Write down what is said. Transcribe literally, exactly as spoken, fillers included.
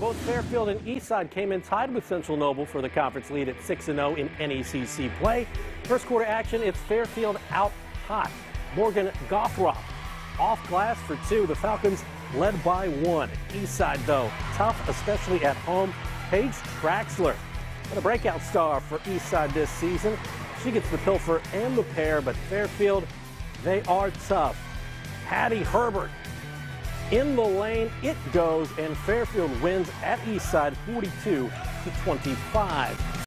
Both Fairfield and Eastside came in tied with Central Noble for the conference lead at six and oh in N E C C play. First quarter action, it's Fairfield out hot. Morgan Gothrop off glass for two. The Falcons led by one. Eastside, though, tough, especially at home. Paige Traxler, and a breakout star for Eastside this season. She gets the pilfer and the pair, but Fairfield, they are tough. Hattie Herbert in the lane, it goes, and Fairfield wins at Eastside forty-two to twenty-five.